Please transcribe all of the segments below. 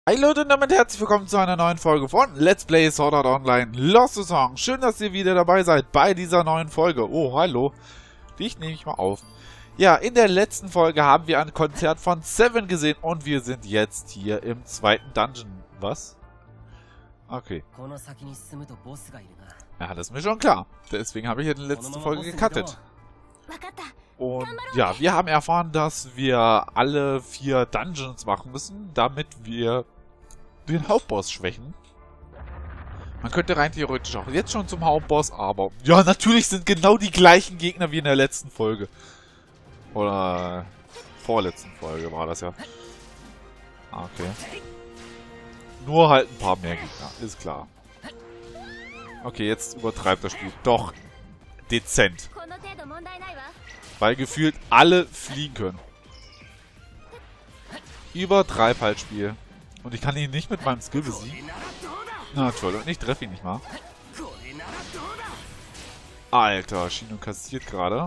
Hi Leute und damit herzlich willkommen zu einer neuen Folge von Let's Play Sword Art Online Lost Song. Schön, dass ihr wieder dabei seid bei dieser neuen Folge. Oh, hallo. Dich nehme ich mal auf. Ja, in der letzten Folge haben wir ein Konzert von Seven gesehen und wir sind jetzt hier im zweiten Dungeon. Was? Okay. Ja, das ist mir schon klar. Deswegen habe ich ja die letzte Folge gecuttet. Und ja, wir haben erfahren, dass wir alle 4 Dungeons machen müssen, damit wir den Hauptboss schwächen. Man könnte rein theoretisch auch jetzt schon zum Hauptboss, aber ja, natürlich sind genau die gleichen Gegner wie in der letzten Folge. Oder vorletzten Folge war das ja. Okay. Nur halt ein paar mehr Gegner, ist klar. Okay, jetzt übertreibt das Spiel doch dezent. Weil gefühlt alle fliegen können. Übertreib halt Spiel. Und ich kann ihn nicht mit meinem Skill besiegen. Na toll, und ich treffe ihn nicht mal. Alter, Shino kassiert gerade.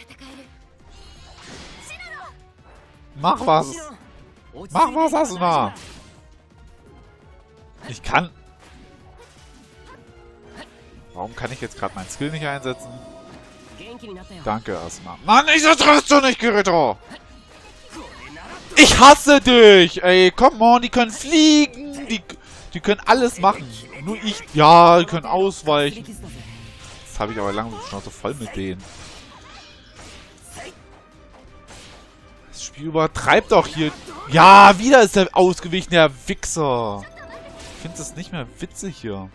Mach was! Mach was, Asuna! Ich kann... Warum kann ich jetzt gerade meinen Skill nicht einsetzen? Danke, Asuna. Mann, ich triffst du nicht, Kirito! Ich hasse dich! Ey, come on, die können fliegen! Die können alles machen. Nur ich... Ja, die können ausweichen. Jetzt habe ich aber langsam die Schnauze voll mit denen. Das Spiel übertreibt doch hier... Ja, wieder ist der ausgewichen, der Wichser. Ich finde das nicht mehr witzig hier.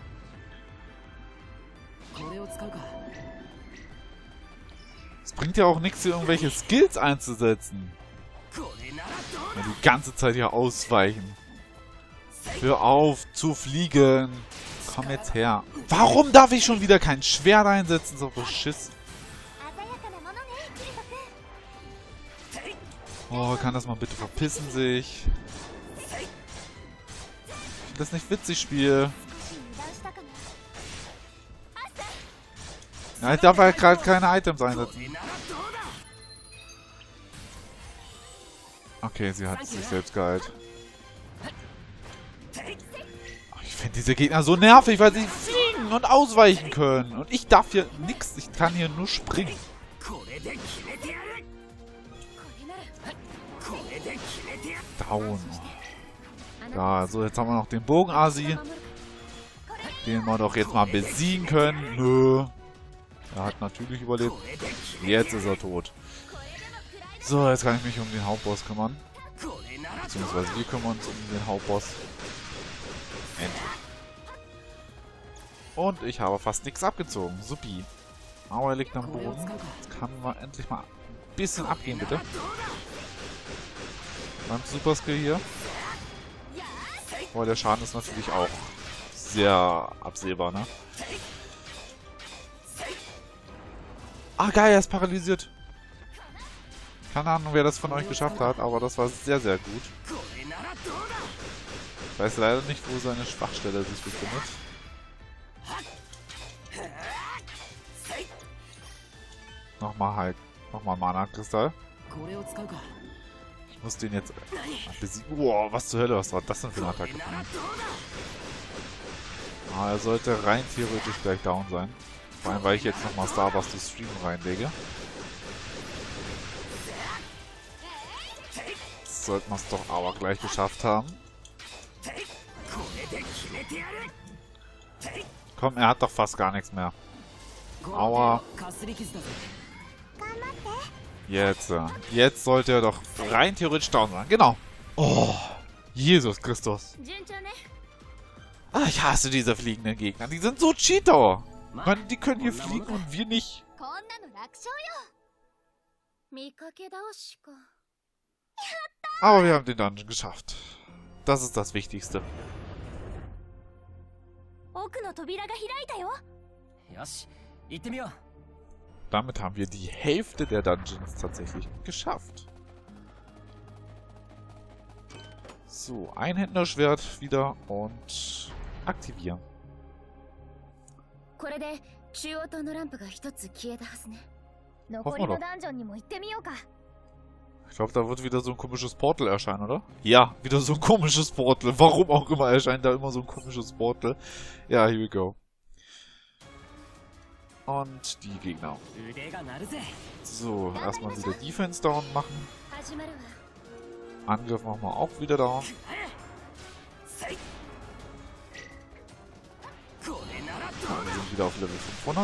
Es bringt ja auch nichts, hier irgendwelche Skills einzusetzen. Wenn die ganze Zeit hier ausweichen. Hör auf zu fliegen. Komm jetzt her. Warum darf ich schon wieder kein Schwert einsetzen? So beschissen. Oh, kann das mal bitte verpissen sich? Ich finde das nicht witzig, Spiel. Ja, ich darf halt gerade keine Items einsetzen. Okay, sie hat sich selbst geheilt. Ich finde diese Gegner so nervig, weil sie fliegen und ausweichen können. Und ich darf hier nichts. Ich kann hier nur springen. Down. Da, so, jetzt haben wir noch den Bogenasi. Den wir doch jetzt mal besiegen können. Nö. Er hat natürlich überlebt. Jetzt ist er tot. So, jetzt kann ich mich um den Hauptboss kümmern. Beziehungsweise wir kümmern uns um den Hauptboss. Endlich. Und ich habe fast nichts abgezogen. Supi. Aber er liegt am Boden. Jetzt kann man endlich mal ein bisschen abgehen, bitte. Beim Superskill hier. Aber der Schaden ist natürlich auch sehr absehbar, ne? Ah, geil, er ist paralysiert. Keine Ahnung, wer das von euch geschafft hat, aber das war sehr, sehr gut. Ich weiß leider nicht, wo seine Schwachstelle sich befindet. Nochmal Mana-Kristall. Ich muss den jetzt besiegen. Wow, was zur Hölle, was war das denn für eine Attacke? Ah, er sollte rein theoretisch gleich down sein. Vor allem, weil ich jetzt nochmal Starburst to Stream reinlege. Jetzt sollten wir es doch aber gleich geschafft haben. Komm, er hat doch fast gar nichts mehr. Aua. Jetzt sollte er doch rein theoretisch down sein. Genau. Oh, Jesus Christus. Ah, ich hasse diese fliegenden Gegner. Die sind so Cheater. Mann, die können hier fliegen und wir nicht. Aber wir haben den Dungeon geschafft. Das ist das Wichtigste. Damit haben wir die Hälfte der Dungeons tatsächlich geschafft. So, ein Händlerschwert wieder und aktivieren. Hoffen wir doch. Ich glaube, da wird wieder so ein komisches Portal erscheinen, oder? Ja, wieder so ein komisches Portal. Warum auch immer erscheint da immer so ein komisches Portal. Ja, here we go. Und die Gegner. So, erstmal wieder Defense down machen. Angriff machen wir auch wieder down. Wir sind wieder auf Level 500.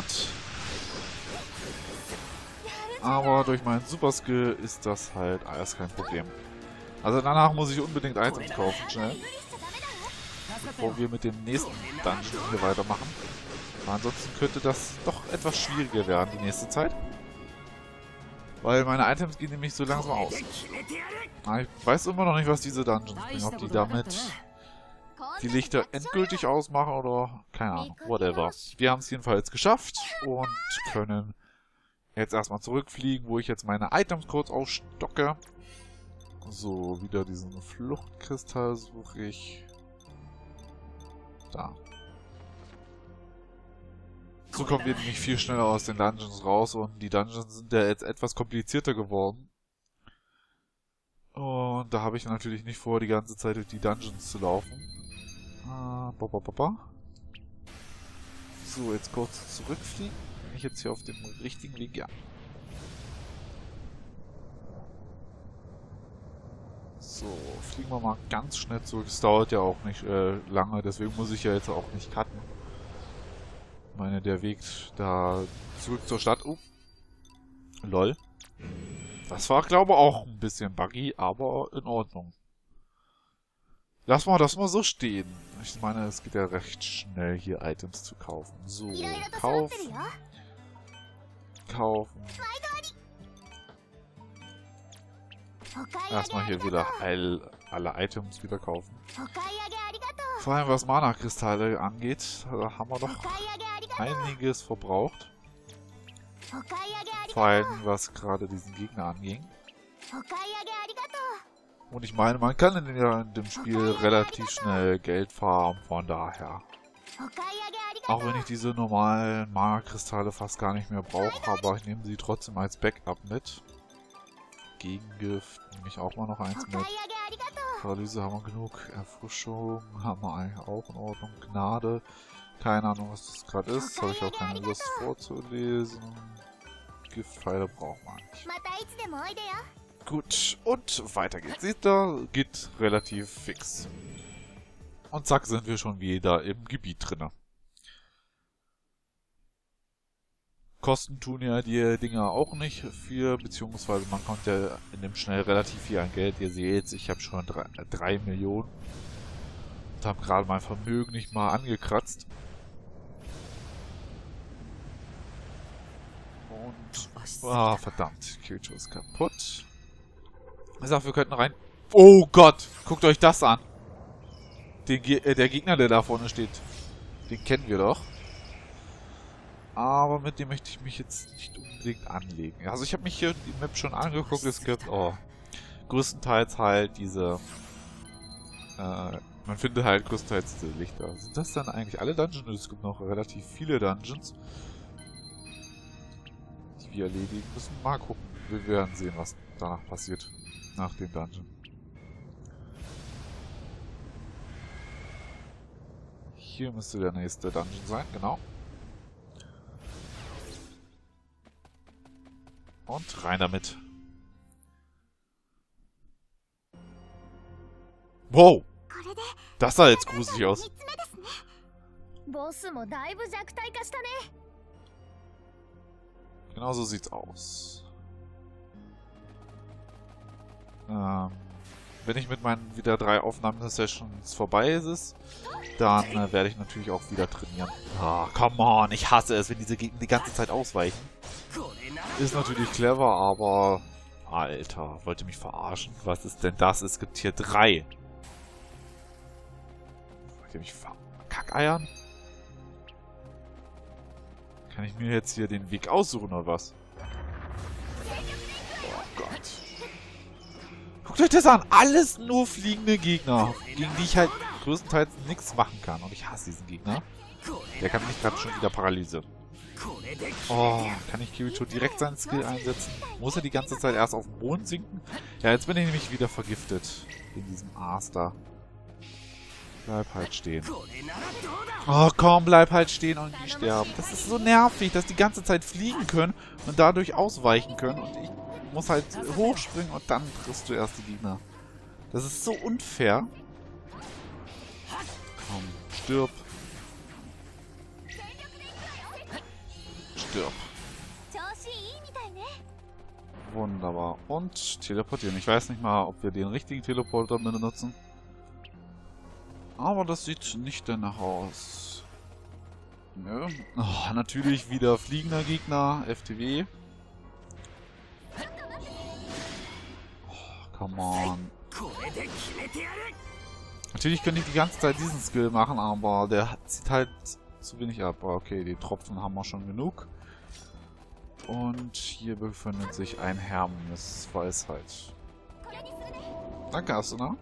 Aber durch meinen Super Skill ist das halt alles kein Problem. Also danach muss ich unbedingt Items kaufen, schnell. Bevor wir mit dem nächsten Dungeon hier weitermachen. Ansonsten könnte das doch etwas schwieriger werden die nächste Zeit. Weil meine Items gehen nämlich so langsam aus. Aber ich weiß immer noch nicht, was diese Dungeons bringen. Ob die damit die Lichter endgültig ausmachen oder keine Ahnung. Whatever. Wir haben es jedenfalls geschafft und können jetzt erstmal zurückfliegen, wo ich jetzt meine Items kurz aufstocke. So, wieder diesen Fluchtkristall suche ich. Da. So kommen wir nämlich viel schneller aus den Dungeons raus und die Dungeons sind ja jetzt etwas komplizierter geworden. Und da habe ich natürlich nicht vor, die ganze Zeit durch die Dungeons zu laufen. So, jetzt kurz zurückfliegen. Bin ich jetzt hier auf dem richtigen Weg? Ja. So, fliegen wir mal ganz schnell zurück. Es dauert ja auch nicht lange, deswegen muss ich ja jetzt auch nicht cutten. Ich meine, der Weg da zurück zur Stadt... Oh. Lol. Das war, glaube ich, auch ein bisschen buggy, aber in Ordnung. Lassen wir das mal so stehen. Ich meine, es geht ja recht schnell, hier Items zu kaufen. So, kaufen. Kaufen. Erstmal hier wieder alle Items wieder kaufen. Vor allem was Mana-Kristalle angeht, da haben wir doch einiges verbraucht. Vor allem was gerade diesen Gegner anging. Und ich meine, man kann in dem Spiel relativ schnell Geld farmen, von daher. Auch wenn ich diese normalen Mana-Kristalle fast gar nicht mehr brauche, aber ich nehme sie trotzdem als Backup mit. Gegengift nehme ich auch mal noch eins mit. Paralyse haben wir genug. Erfrischung haben wir eigentlich auch in Ordnung. Gnade. Keine Ahnung, was das gerade ist. Habe ich auch keine Lust vorzulesen. Giftpfeile brauchen wir nicht. Gut, und weiter geht's. Seht ihr, geht relativ fix. Und zack, sind wir schon wieder im Gebiet drinne. Kosten tun ja die Dinger auch nicht viel, beziehungsweise man kommt ja in dem Schnell relativ viel an Geld. Ihr seht, ich habe schon 3 Millionen und habe gerade mein Vermögen nicht mal angekratzt. Und, verdammt, Kyoto ist kaputt. Ich sag, wir könnten rein... Oh Gott, guckt euch das an. Der Gegner, der da vorne steht, den kennen wir doch. Aber mit dem möchte ich mich jetzt nicht unbedingt anlegen. Also ich habe mich hier die Map schon angeguckt. Es gibt größtenteils halt diese... man findet halt größtenteils diese Lichter. Sind das dann eigentlich alle Dungeons? Es gibt noch relativ viele Dungeons, die wir erledigen müssen. Mal gucken. Wir werden sehen, was danach passiert. Nach dem Dungeon. Hier müsste der nächste Dungeon sein, genau. Und rein damit. Wow! Das sah jetzt gruselig aus. Genau so sieht's aus. Wenn ich mit meinen wieder 3 Aufnahmesessions vorbei ist, dann werde ich natürlich auch wieder trainieren. Ah, come on, ich hasse es, wenn diese Gegner die ganze Zeit ausweichen. Ist natürlich clever, aber... Alter, wollt ihr mich verarschen? Was ist denn das? Es gibt hier 3. Wollt ihr mich verkackeiern? Kann ich mir jetzt hier den Weg aussuchen, oder was? Oh Gott. Guckt euch das an! Alles nur fliegende Gegner, gegen die ich halt größtenteils nichts machen kann. Und ich hasse diesen Gegner. Der kann mich gerade schon wieder Paralyse. Oh, kann ich Kirito direkt seinen Skill einsetzen? Muss er die ganze Zeit erst auf den Boden sinken? Ja, jetzt bin ich nämlich wieder vergiftet. In diesem Aas da. Bleib halt stehen. Oh komm, bleib halt stehen und die sterben. Das ist so nervig, dass die ganze Zeit fliegen können und dadurch ausweichen können. Und ich muss halt hochspringen und dann triffst du erst die Gegner. Das ist so unfair. Komm, stirb. Stirb. Wunderbar. Und teleportieren. Ich weiß nicht mal, ob wir den richtigen Teleporter benutzen. Aber das sieht nicht danach aus. Nö. Oh, natürlich wieder fliegender Gegner. FTW. Oh, come on. Natürlich könnte ich die ganze Zeit diesen Skill machen, aber der zieht halt zu wenig ab. Okay, die Tropfen haben wir schon genug. Und hier befindet sich ein Hermes-Weisheit. Danke, Asuna.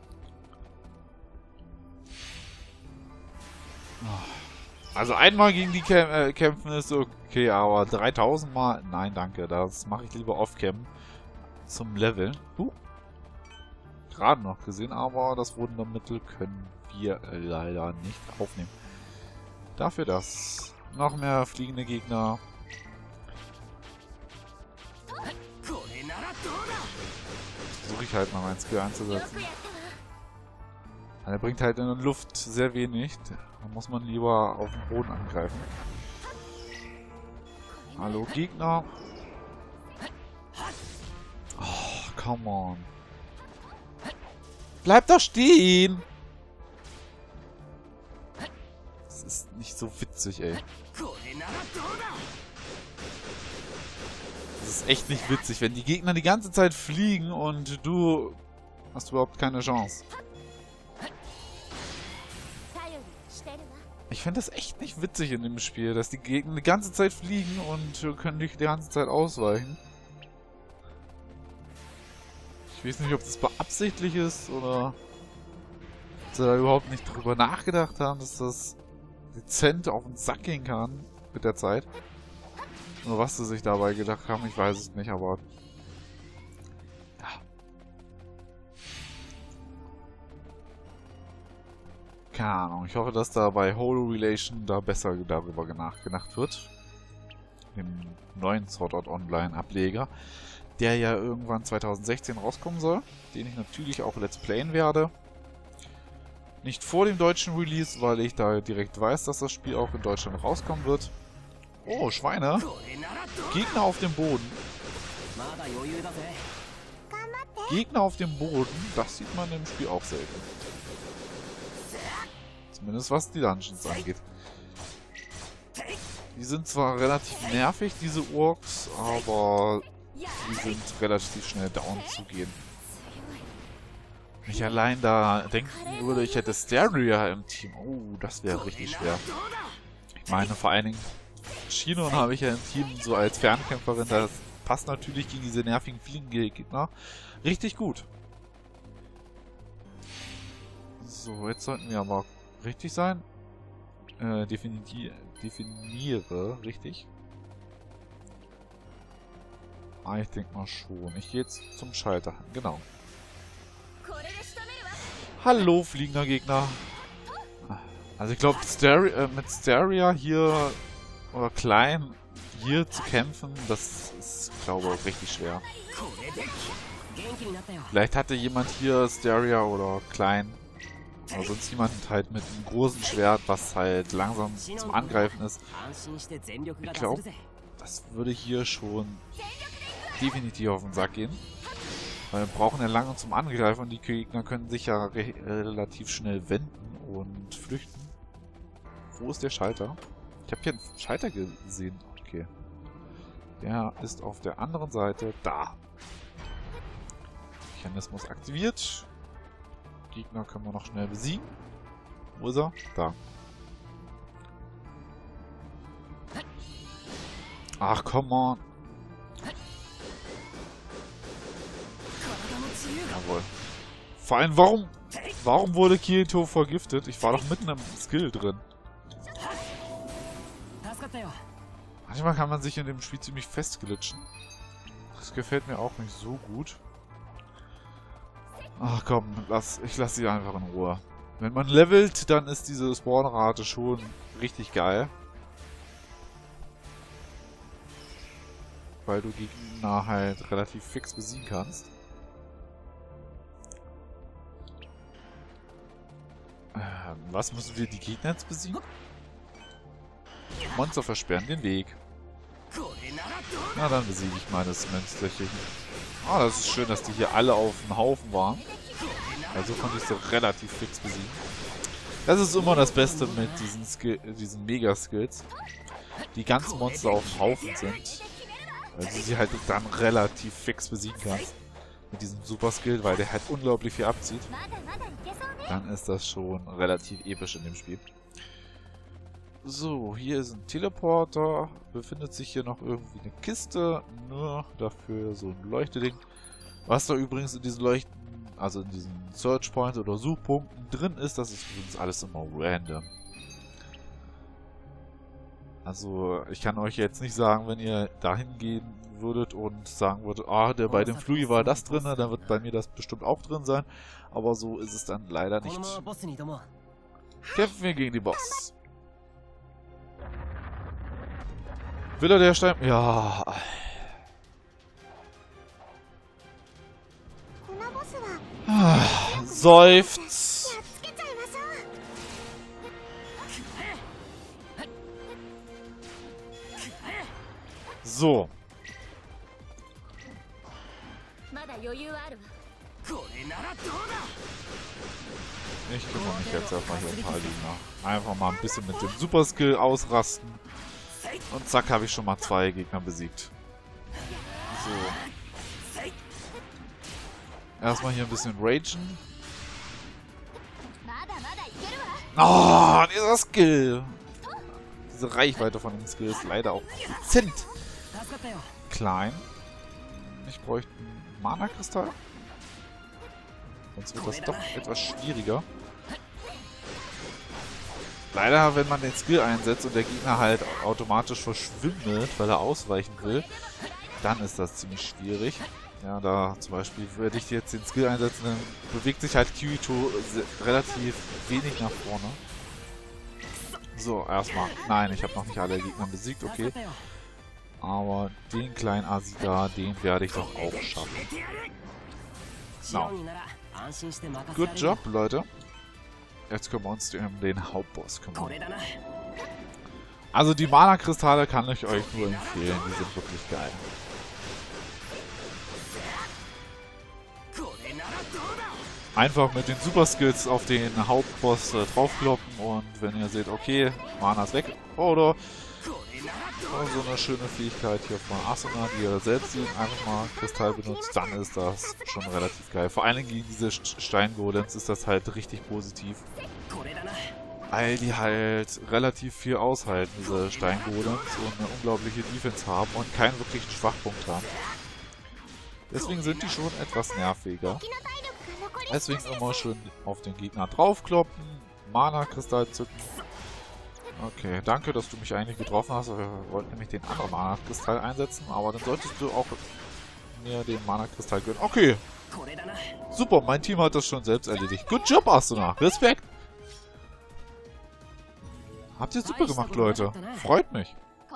Also einmal gegen die kämpfen ist okay, aber 3000 Mal... Nein, danke. Das mache ich lieber off-cam zum Level. Gerade noch gesehen, aber das Wundermittel können wir leider nicht aufnehmen. Dafür das. Noch mehr fliegende Gegner. Versuche ich halt mal mein Skill einzusetzen. Er bringt halt in der Luft sehr wenig. Da muss man lieber auf den Boden angreifen. Hallo Gegner. Oh, come on. Bleib doch stehen! Das ist nicht so witzig, ey. Das ist echt nicht witzig, wenn die Gegner die ganze Zeit fliegen und du hast überhaupt keine Chance. Ich finde das echt nicht witzig in dem Spiel, dass die Gegner die ganze Zeit fliegen und können dich die ganze Zeit ausweichen. Ich weiß nicht, ob das beabsichtigt ist oder ob sie da überhaupt nicht drüber nachgedacht haben, dass das dezent auf den Sack gehen kann mit der Zeit. Nur was sie sich dabei gedacht haben, ich weiß es nicht, aber ja. Keine Ahnung, ich hoffe, dass da bei Holo Relation da besser darüber nachgedacht wird. Dem neuen Sword Art Online Ableger, der ja irgendwann 2016 rauskommen soll, den ich natürlich auch Let's Playen werde. Nicht vor dem deutschen Release, weil ich da direkt weiß, dass das Spiel auch in Deutschland rauskommen wird. Oh, Schweine. Gegner auf dem Boden. Gegner auf dem Boden, das sieht man im Spiel auch selten. Zumindest was die Dungeons angeht. Die sind zwar relativ nervig, diese Orks, aber die sind relativ schnell down zu gehen. Wenn ich allein da denken würde, ich hätte Steria im Team. Oh, das wäre richtig schwer. Ich meine, vor allen Dingen Shinon habe ich ja im Team so als Fernkämpferin. Das passt natürlich gegen diese nervigen Fliegengegner richtig gut. So, jetzt sollten wir aber richtig sein. Definiere, richtig? Ah, ich denke mal schon. Ich gehe jetzt zum Schalter. Genau. Hallo, fliegender Gegner. Also ich glaube, mit Steria hier oder Klein hier zu kämpfen, das ist, glaube ich, richtig schwer. Vielleicht hatte jemand hier Steria oder Klein oder sonst jemand halt mit einem großen Schwert, was halt langsam zum Angreifen ist. Ich glaube, das würde hier schon definitiv auf den Sack gehen. Weil wir brauchen ja lange zum Angreifen und die Gegner können sich ja relativ schnell wenden und flüchten. Wo ist der Schalter? Ich habe hier einen Schalter gesehen. Okay. Der ist auf der anderen Seite. Da. Mechanismus aktiviert. Gegner können wir noch schnell besiegen. Wo ist er? Da. Ach, come on. Jawohl. Vor allem, warum wurde Kirito vergiftet? Ich war doch mitten im Skill drin. Manchmal kann man sich in dem Spiel ziemlich festglitschen. Das gefällt mir auch nicht so gut. Ach komm, ich lasse sie einfach in Ruhe. Wenn man levelt, dann ist diese Spawnrate schon richtig geil. Weil du Gegner halt relativ fix besiegen kannst. Was müssen wir die Gegner jetzt besiegen? Monster versperren den Weg. Na, dann besiege ich meines Mönsterchen. Ah, das ist schön, dass die hier alle auf dem Haufen waren. Also konnte ich sie relativ fix besiegen. Das ist immer das Beste mit diesen Mega-Skills. Die ganzen Monster auf dem Haufen sind. Weil du sie halt dann relativ fix besiegen kannst. Mit diesem Super-Skill, weil der halt unglaublich viel abzieht. Dann ist das schon relativ episch in dem Spiel. So, hier ist ein Teleporter. Befindet sich hier noch irgendwie eine Kiste. Nur dafür so ein Leuchteding. Was da übrigens in diesen Leuchten, also in diesen Search Points oder Suchpunkten drin ist, das ist übrigens alles immer random. Also, ich kann euch jetzt nicht sagen, wenn ihr dahin gehen würdet und sagen würdet, ah, bei dem Flui war das drin, dann wird bei mir das bestimmt auch drin sein. Aber so ist es dann leider nicht. Kämpfen wir gegen die Boss. Will er der Stein? Ja. Seufzt. So. Ich kümmere mich jetzt erstmal hier ein paar Gegner. Einfach mal ein bisschen mit dem Super Skill ausrasten. Und zack, habe ich schon mal 2 Gegner besiegt. So. Erstmal hier ein bisschen ragen. Oh, dieser Skill. Diese Reichweite von dem Skill ist leider auch dezent klein. Ich bräuchte einen Mana-Kristall. Sonst wird das doch etwas schwieriger. Leider, wenn man den Skill einsetzt und der Gegner halt automatisch verschwindet, weil er ausweichen will, dann ist das ziemlich schwierig. Ja, da zum Beispiel würde ich jetzt den Skill einsetzen, dann bewegt sich halt Kirito relativ wenig nach vorne. So, erstmal. Nein, ich habe noch nicht alle Gegner besiegt, okay. Aber den kleinen Asi da, den werde ich doch auch schaffen. No. Good job, Leute. Jetzt können wir uns um den Hauptboss kümmern. Also die Mana-Kristalle kann ich euch nur empfehlen, die sind wirklich geil. Einfach mit den Super-Skills auf den Hauptboss draufkloppen und wenn ihr seht, okay, Mana ist weg, oder so eine schöne Fähigkeit hier von Asuna, die ihr selbst einfach mal Kristall benutzt, dann ist das schon relativ geil. Vor allem gegen diese Steingolems ist das halt richtig positiv. Weil die halt relativ viel aushalten, diese Steingolems, und eine unglaubliche Defense haben und keinen wirklichen Schwachpunkt haben. Deswegen sind die schon etwas nerviger. Deswegen immer schön auf den Gegner draufkloppen, Mana-Kristall zücken. Okay, danke, dass du mich eigentlich getroffen hast. Wir wollten nämlich den anderen Mana-Kristall einsetzen, aber dann solltest du auch mir den Mana-Kristall gönnen. Okay, super, mein Team hat das schon selbst erledigt. Good job, Asuna. Respekt. Habt ihr super gemacht, Leute. Freut mich.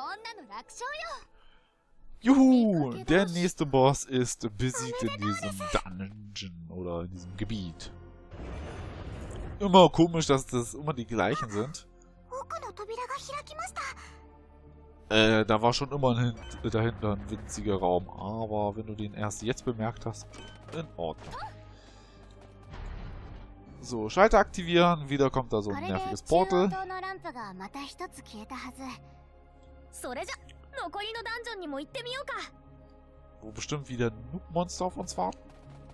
Juhu, der nächste Boss ist besiegt in diesem Dungeon oder in diesem Gebiet. Immer komisch, dass das immer die gleichen sind. Da war schon immer dahinter ein winziger Raum, aber wenn du den erst jetzt bemerkt hast, in Ordnung. So, Schalter aktivieren, wieder kommt da so ein nerviges Portal. Wo bestimmt wieder Noob-Monster auf uns warten.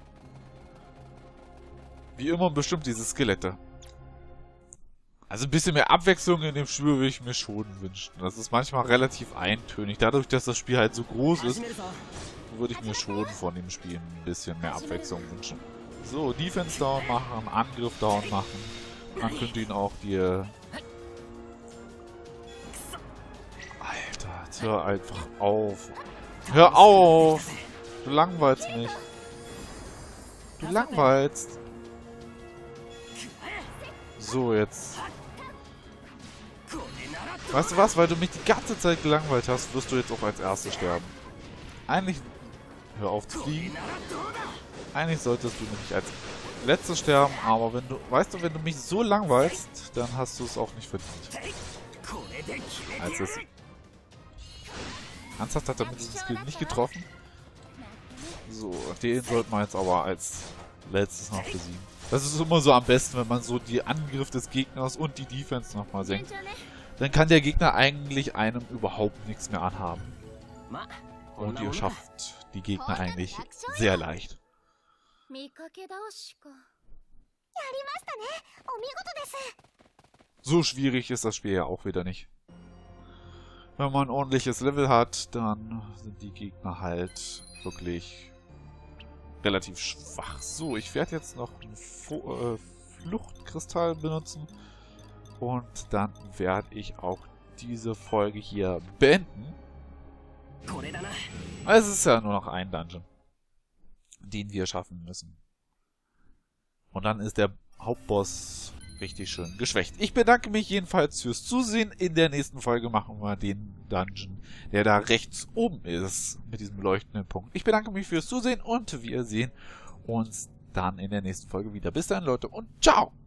Wie immer bestimmt diese Skelette. Also ein bisschen mehr Abwechslung in dem Spiel würde ich mir schon wünschen. Das ist manchmal relativ eintönig. Dadurch, dass das Spiel halt so groß ist, würde ich mir schon von dem Spiel ein bisschen mehr Abwechslung wünschen. So, Defense down machen, Angriff down machen. Dann könnt ihr ihn auch die... Alter, Jetzt hör einfach auf. Hör auf! Du langweilst mich. Du langweilst. So, jetzt. Weißt du was? Weil du mich die ganze Zeit gelangweilt hast, wirst du jetzt auch als Erster sterben. Eigentlich... Hör auf zu fliegen. Eigentlich solltest du nämlich als Letzter sterben, aber wenn du... Weißt du, wenn du mich so langweilst, dann hast du es auch nicht verdient. Als es... Ernsthaft hat er mit diesem Skill nicht getroffen? So, den sollte man jetzt aber als letztes noch besiegen. Das ist immer so am besten, wenn man so die Angriff des Gegners und die Defense nochmal senkt. Dann kann der Gegner eigentlich einem überhaupt nichts mehr anhaben. Und ihr schafft die Gegner eigentlich sehr leicht. So schwierig ist das Spiel ja auch wieder nicht. Wenn man ein ordentliches Level hat, dann sind die Gegner halt wirklich relativ schwach. So, ich werde jetzt noch einen Fluchtkristall benutzen. Und dann werde ich auch diese Folge hier beenden. Es ist ja nur noch ein Dungeon, den wir schaffen müssen. Und dann ist der Hauptboss richtig schön geschwächt. Ich bedanke mich jedenfalls fürs Zusehen. In der nächsten Folge machen wir den Dungeon, der da rechts oben ist, mit diesem leuchtenden Punkt. Ich bedanke mich fürs Zusehen und wir sehen uns dann in der nächsten Folge wieder. Bis dann, Leute, und ciao!